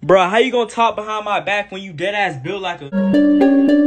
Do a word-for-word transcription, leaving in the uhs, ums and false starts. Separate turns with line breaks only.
Bruh, how you gonna talk behind my back when you dead ass built like a...